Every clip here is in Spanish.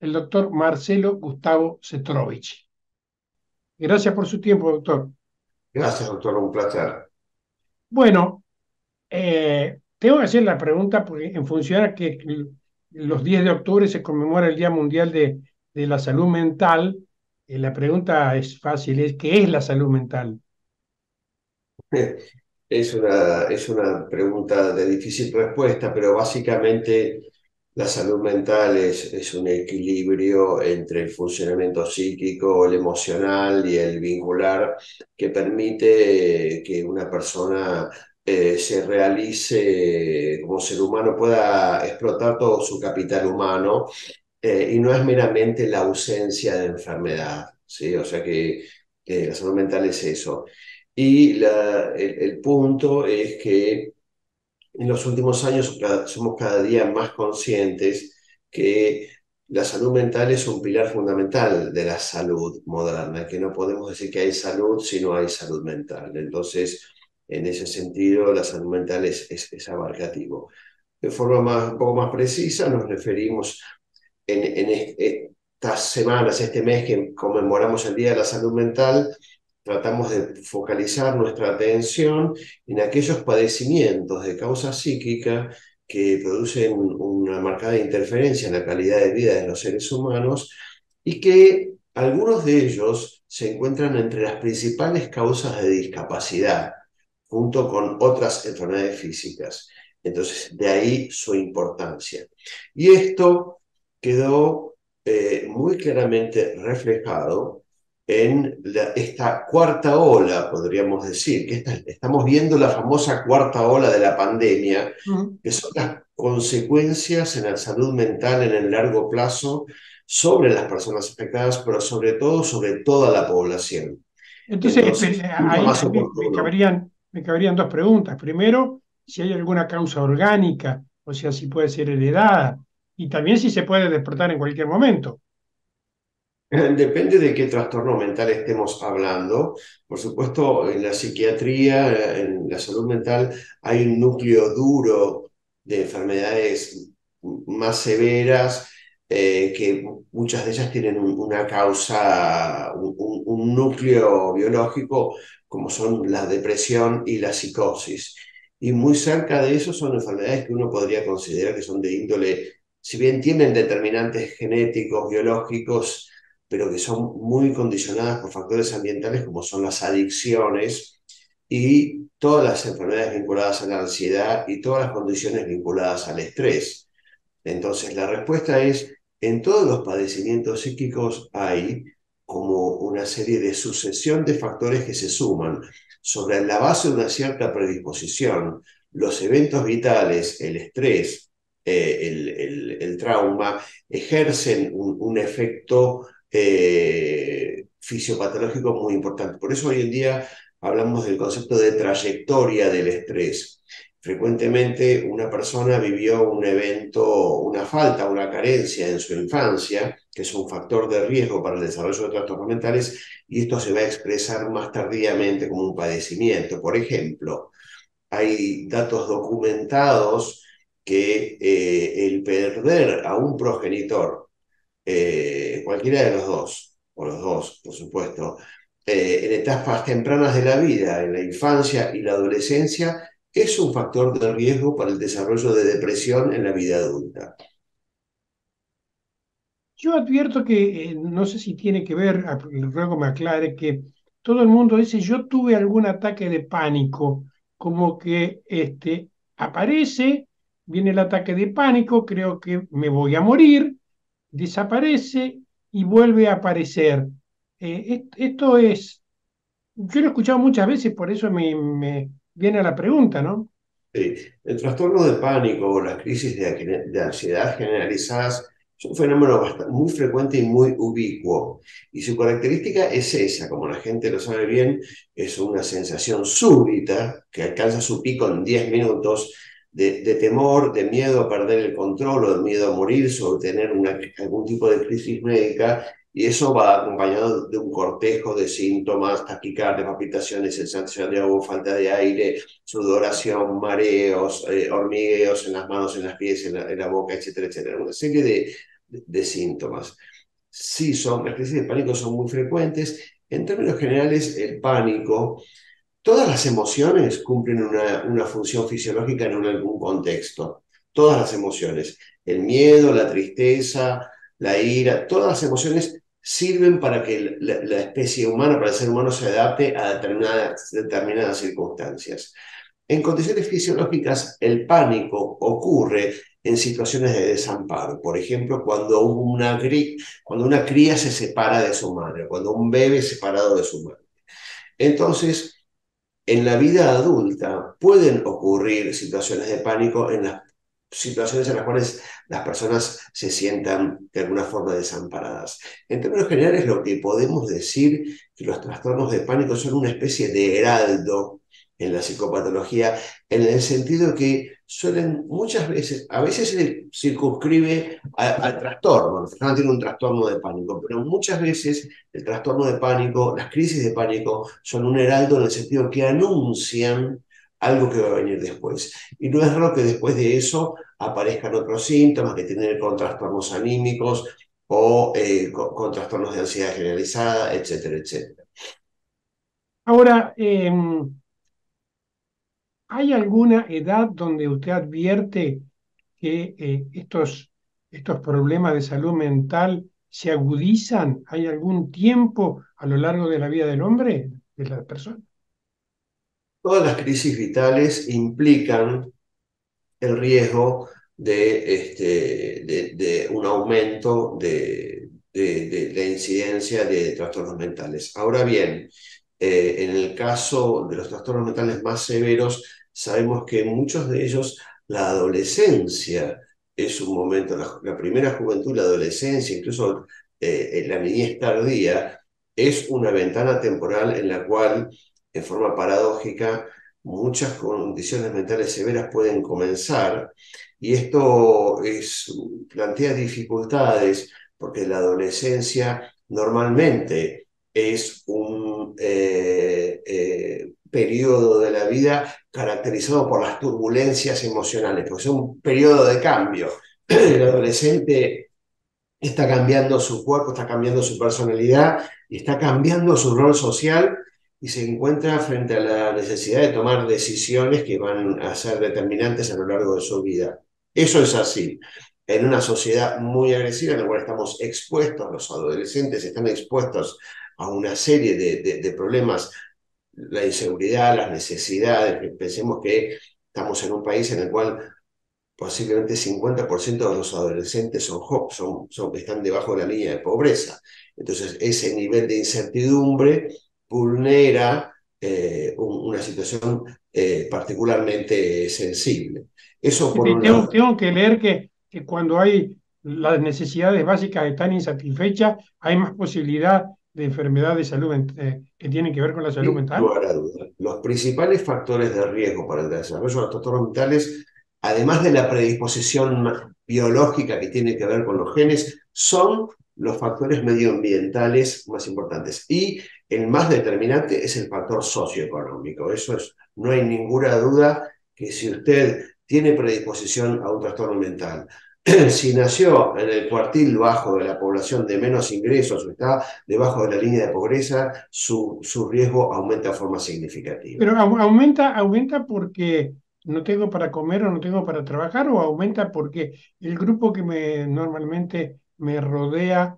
el doctor Marcelo Gustavo Setrovich. Gracias por su tiempo, doctor. Gracias, doctor, un placer. Bueno, tengo que hacer la pregunta porque en función a que los 10 de octubre se conmemora el Día Mundial de la Salud Mental, la pregunta es fácil, es ¿qué es la salud mental? Es una pregunta de difícil respuesta, pero básicamente la salud mental es un equilibrio entre el funcionamiento psíquico, el emocional y el vincular que permite que una persona se realice como ser humano, pueda explotar todo su capital humano y no es meramente la ausencia de enfermedad, ¿sí? O sea que la salud mental es eso. Y el punto es que en los últimos años somos cada día más conscientes que la salud mental es un pilar fundamental de la salud moderna, que no podemos decir que hay salud si no hay salud mental. Entonces, en ese sentido, la salud mental es abarcativo. De forma un poco más precisa, nos referimos estas semanas, este mes que conmemoramos el Día de la Salud Mental, tratamos de focalizar nuestra atención en aquellos padecimientos de causa psíquica que producen una marcada interferencia en la calidad de vida de los seres humanos y que algunos de ellos se encuentran entre las principales causas de discapacidad, junto con otras enfermedades físicas. Entonces, de ahí su importancia. Y esto quedó muy claramente reflejado en esta cuarta ola, podríamos decir, que estamos viendo la famosa cuarta ola de la pandemia, Mm. que son las consecuencias en la salud mental en el largo plazo sobre las personas afectadas, pero sobre todo sobre toda la población. Entonces, Entonces, nunca ahí, más ahí oportuno. me caberían dos preguntas. Primero, si hay alguna causa orgánica, o sea, si puede ser heredada, y también si se puede despertar en cualquier momento. Depende de qué trastorno mental estemos hablando. Por supuesto, en la psiquiatría, en la salud mental, hay un núcleo duro de enfermedades más severas, que muchas de ellas tienen una causa, un núcleo biológico, como son la depresión y la psicosis. Y muy cerca de eso son enfermedades que uno podría considerar que son de índole, si bien tienen determinantes genéticos, biológicos, pero que son muy condicionadas por factores ambientales como son las adicciones y todas las enfermedades vinculadas a la ansiedad y todas las condiciones vinculadas al estrés. Entonces, la respuesta es, en todos los padecimientos psíquicos hay como una serie de sucesión de factores que se suman sobre la base de una cierta predisposición. Los eventos vitales, el estrés, el trauma, ejercen un efecto fisiopatológico muy importante. Por eso hoy en día hablamos del concepto de trayectoria del estrés. Frecuentemente una persona vivió un evento, una falta, una carencia en su infancia, que es un factor de riesgo para el desarrollo de trastornos mentales, y esto se va a expresar más tardíamente como un padecimiento. Por ejemplo, hay datos documentados que el perder a un progenitor, cualquiera de los dos, o los dos, por supuesto, en etapas tempranas de la vida, en la infancia y la adolescencia, es un factor de riesgo para el desarrollo de depresión en la vida adulta. Yo advierto que, no sé si tiene que ver, luego me aclare, que todo el mundo dice, yo tuve algún ataque de pánico, como que aparece, viene el ataque de pánico, creo que me voy a morir, desaparece y vuelve a aparecer. Esto es, yo lo he escuchado muchas veces, por eso me viene a la pregunta, ¿no? Sí. El trastorno de pánico o las crisis de ansiedad generalizadas es un fenómeno muy frecuente y muy ubicuo. Y su característica es esa, como la gente lo sabe bien, es una sensación súbita que alcanza su pico en 10 minutos de temor, de miedo a perder el control o de miedo a morir, sobre tener algún tipo de crisis médica. Y eso va acompañado de un cortejo de síntomas, taquicardia, palpitaciones, sensación de ahogo, falta de aire, sudoración, mareos, hormigueos en las manos, en las pies, en la boca, etcétera, etcétera. Una serie de síntomas. Sí, las crisis de pánico son muy frecuentes. En términos generales, el pánico, todas las emociones cumplen una función fisiológica en algún contexto. Todas las emociones, el miedo, la tristeza, la ira, todas las emociones sirven para que la especie humana, para el ser humano, se adapte a determinadas circunstancias. En condiciones fisiológicas, el pánico ocurre en situaciones de desamparo. Por ejemplo, cuando una cría se separa de su madre, cuando un bebé es separado de su madre. Entonces, en la vida adulta pueden ocurrir situaciones de pánico en las situaciones en las cuales las personas se sientan de alguna forma desamparadas. En términos generales, lo que podemos decir que los trastornos de pánico son una especie de heraldo en la psicopatología, en el sentido que suelen muchas veces, a veces se circunscribe al trastorno, la persona tiene un trastorno de pánico, pero muchas veces el trastorno de pánico, las crisis de pánico, son un heraldo en el sentido que anuncian algo que va a venir después. Y no es raro que después de eso aparezcan otros síntomas que tienen que ver con trastornos anímicos o con trastornos de ansiedad generalizada, etcétera, etcétera. Ahora, ¿hay alguna edad donde usted advierte que estos problemas de salud mental se agudizan? ¿Hay algún tiempo a lo largo de la vida del hombre, de la persona? Todas las crisis vitales implican el riesgo de un aumento de la incidencia de trastornos mentales. Ahora bien, en el caso de los trastornos mentales más severos, sabemos que en muchos de ellos la adolescencia es un momento, la primera juventud, la adolescencia, incluso en la niñez tardía, es una ventana temporal en la cual, en forma paradójica, muchas condiciones mentales severas pueden comenzar, y esto plantea dificultades porque la adolescencia normalmente es un periodo de la vida caracterizado por las turbulencias emocionales, porque es un periodo de cambio. El adolescente está cambiando su cuerpo, está cambiando su personalidad y está cambiando su rol social, y se encuentra frente a la necesidad de tomar decisiones que van a ser determinantes a lo largo de su vida. Eso es así. En una sociedad muy agresiva en la cual estamos expuestos, los adolescentes están expuestos a una serie de problemas, la inseguridad, las necesidades. Pensemos que estamos en un país en el cual posiblemente 50% de los adolescentes están debajo de la línea de pobreza. Entonces, ese nivel de incertidumbre vulnera una situación particularmente sensible. Eso por Y un lado. tengo que leer que cuando hay las necesidades básicas están insatisfechas, hay más posibilidad de enfermedad de salud que tienen que ver con la salud Sin mental. lugar a dudas. Los principales factores de riesgo para el desarrollo de los trastornos mentales, además de la predisposición biológica que tiene que ver con los genes, son los factores medioambientales más importantes. Y el más determinante es el factor socioeconómico. No hay ninguna duda que si usted tiene predisposición a un trastorno mental, si nació en el cuartil bajo de la población de menos ingresos o está debajo de la línea de pobreza, su riesgo aumenta de forma significativa. Pero aumenta porque no tengo para comer o no tengo para trabajar, o aumenta porque el grupo que normalmente me rodea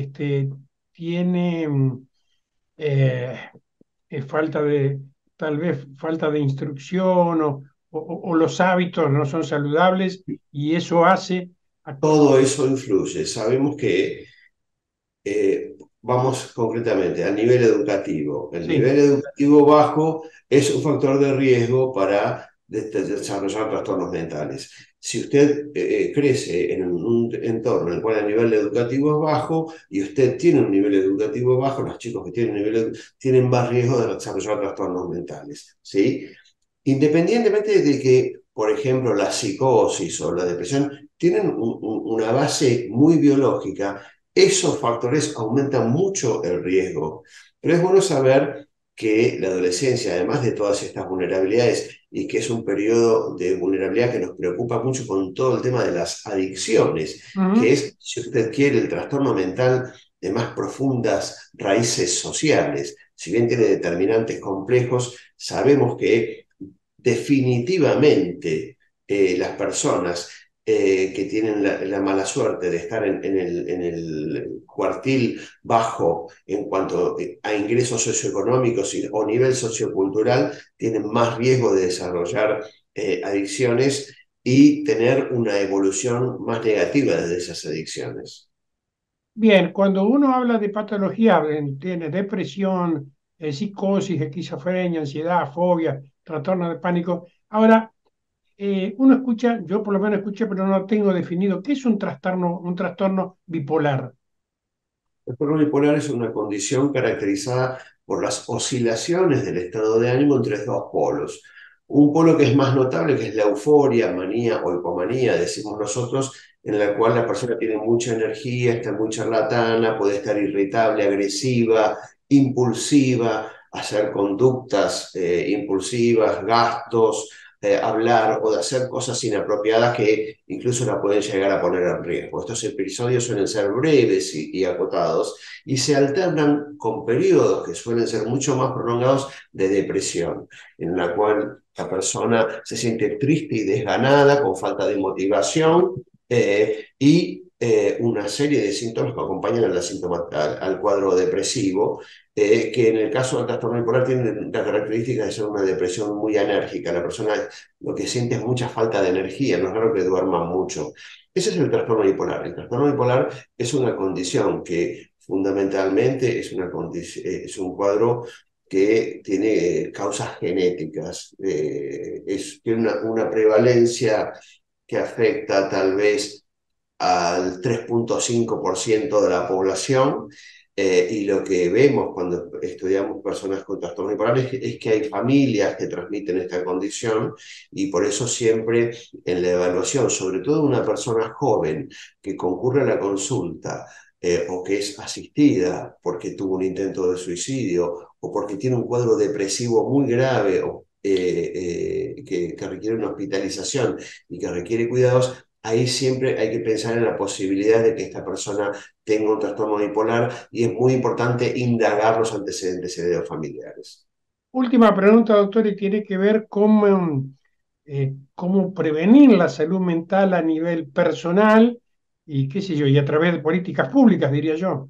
tiene eh, falta de, tal vez falta de instrucción, o los hábitos no son saludables, y eso hace Todo eso influye. Sabemos que vamos concretamente al nivel educativo. El sí, nivel educativo bajo es un factor de riesgo para desarrollar trastornos mentales. Si usted crece en un entorno en el cual el nivel educativo es bajo y usted tiene un nivel educativo bajo, los chicos que tienen más riesgo de desarrollar trastornos mentales, ¿sí? Independientemente de que, por ejemplo, la psicosis o la depresión tienen una base muy biológica, esos factores aumentan mucho el riesgo. Pero es bueno saber que la adolescencia, además de todas estas vulnerabilidades, y que es un periodo de vulnerabilidad que nos preocupa mucho con todo el tema de las adicciones, que Ujú. es, si usted quiere, el trastorno mental de más profundas raíces sociales. Si bien tiene determinantes complejos, sabemos que definitivamente las personas que tienen la mala suerte de estar en el cuartil bajo en cuanto a ingresos socioeconómicos o nivel sociocultural, tienen más riesgo de desarrollar adicciones y tener una evolución más negativa de esas adicciones. Bien, cuando uno habla de patología, tiene depresión, psicosis, esquizofrenia, ansiedad, fobia, trastorno de pánico. Ahora, uno escucha, yo por lo menos escuché, pero no lo tengo definido, ¿qué es un trastorno bipolar? El trastorno bipolar es una condición caracterizada por las oscilaciones del estado de ánimo entre dos polos. Un polo que es más notable, que es la euforia, manía o hipomanía, decimos nosotros, en la cual la persona tiene mucha energía, está muy charlatana, puede estar irritable, agresiva, impulsiva, hacer conductas impulsivas, gastos, hablar o de hacer cosas inapropiadas que incluso la pueden llegar a poner en riesgo. Estos episodios suelen ser breves y acotados y se alternan con periodos que suelen ser mucho más prolongados de depresión, en la cual la persona se siente triste y desganada, con falta de motivación y una serie de síntomas que acompañan al cuadro depresivo, que en el caso del trastorno bipolar tiene la característica de ser una depresión muy enérgica. La persona lo que siente es mucha falta de energía, no es raro que duerma mucho. Ese es el trastorno bipolar. El trastorno bipolar es una condición que fundamentalmente es un cuadro que tiene causas genéticas, tiene una prevalencia que afecta tal vez al 3,5% de la población. Y lo que vemos cuando estudiamos personas con trastornos bipolares es que hay familias que transmiten esta condición y por eso siempre en la evaluación, sobre todo de una persona joven que concurre a la consulta o que es asistida porque tuvo un intento de suicidio o porque tiene un cuadro depresivo muy grave o que requiere una hospitalización y que requiere cuidados, ahí siempre hay que pensar en la posibilidad de que esta persona tenga un trastorno bipolar y es muy importante indagar los antecedentes familiares. Última pregunta, doctor, y tiene que ver con cómo prevenir la salud mental a nivel personal y qué sé yo, y a través de políticas públicas, diría yo.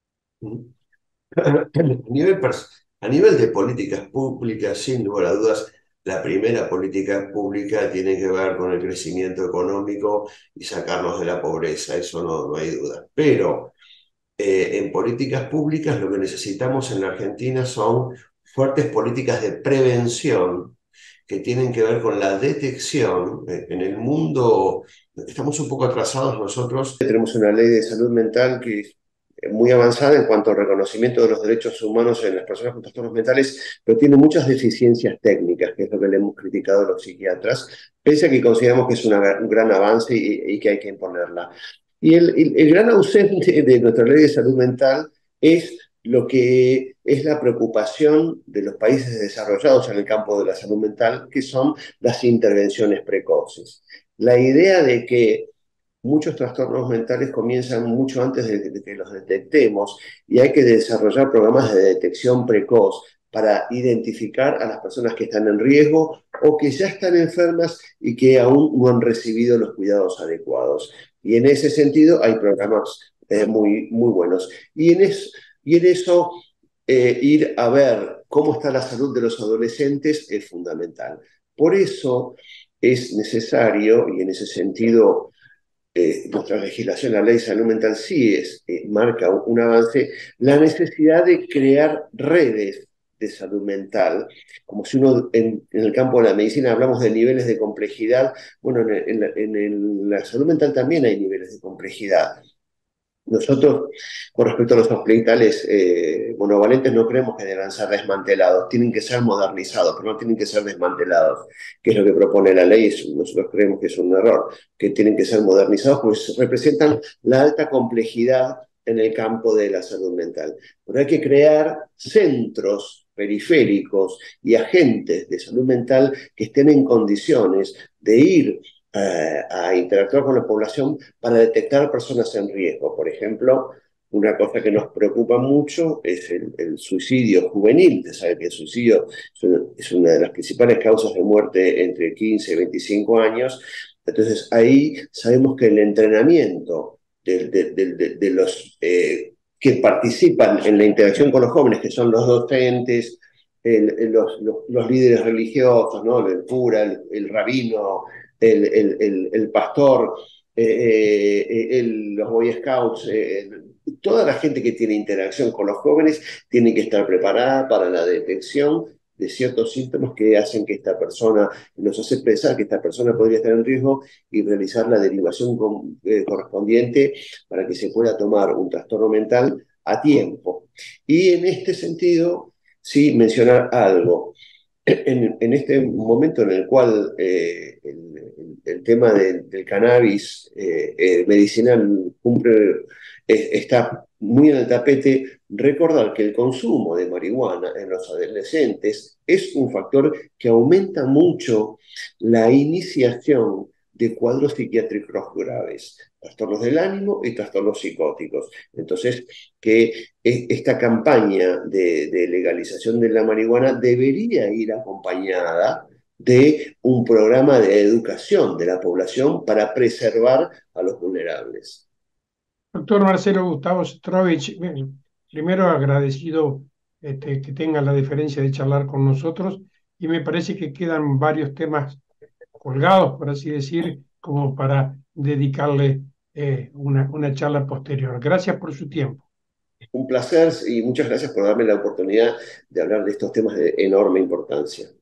A nivel de políticas públicas, sin lugar a dudas, la primera política pública tiene que ver con el crecimiento económico y sacarnos de la pobreza, eso no hay duda. Pero en políticas públicas lo que necesitamos en la Argentina son fuertes políticas de prevención que tienen que ver con la detección. En el mundo estamos un poco atrasados nosotros. Tenemos una ley de salud mental que es muy avanzada en cuanto al reconocimiento de los derechos humanos en las personas con trastornos mentales, pero tiene muchas deficiencias técnicas, que es lo que le hemos criticado a los psiquiatras, pese a que consideramos que es un gran avance y que hay que imponerla. Y el gran ausente de nuestra ley de salud mental es lo que es la preocupación de los países desarrollados en el campo de la salud mental, que son las intervenciones precoces. La idea de que muchos trastornos mentales comienzan mucho antes de que los detectemos y hay que desarrollar programas de detección precoz para identificar a las personas que están en riesgo o que ya están enfermas y que aún no han recibido los cuidados adecuados. Y en ese sentido hay programas muy buenos. Y en eso ir a ver cómo está la salud de los adolescentes es fundamental. Por eso es necesario, y en ese sentido nuestra legislación, la ley de salud mental sí marca un avance, la necesidad de crear redes de salud mental, como si uno en el campo de la medicina hablamos de niveles de complejidad, bueno, en la salud mental también hay niveles de complejidad. Nosotros, con respecto a los hospitales monovalentes, no creemos que deban ser desmantelados, tienen que ser modernizados, pero no tienen que ser desmantelados, que es lo que propone la ley. Nosotros creemos que es un error, que tienen que ser modernizados, pues representan la alta complejidad en el campo de la salud mental. Pero hay que crear centros periféricos y agentes de salud mental que estén en condiciones de ir a interactuar con la población para detectar personas en riesgo. Por ejemplo, una cosa que nos preocupa mucho es el suicidio juvenil. Usted sabe que el suicidio es una de las principales causas de muerte entre 15 y 25 años. Entonces ahí sabemos que el entrenamiento de los que participan en la interacción con los jóvenes, que son los docentes, los líderes religiosos, ¿no? El cura, el rabino, el pastor, los Boy Scouts, toda la gente que tiene interacción con los jóvenes tiene que estar preparada para la detección de ciertos síntomas que hacen que esta persona, nos hace pensar que esta persona podría estar en riesgo y realizar la derivación correspondiente para que se pueda tomar un trastorno mental a tiempo. Y en este sentido, sí mencionar algo. En este momento en el cual el tema del cannabis medicinal está muy en el tapete, recordar que el consumo de marihuana en los adolescentes es un factor que aumenta mucho la iniciación de cuadros psiquiátricos graves, trastornos del ánimo y trastornos psicóticos. Entonces, que esta campaña de legalización de la marihuana debería ir acompañada de un programa de educación de la población para preservar a los vulnerables. Doctor Marcelo Gustavo Strovich, primero agradecido que tenga la deferencia de charlar con nosotros y me parece que quedan varios temas colgados, por así decir, como para dedicarle una charla posterior. Gracias por su tiempo. Un placer y muchas gracias por darme la oportunidad de hablar de estos temas de enorme importancia.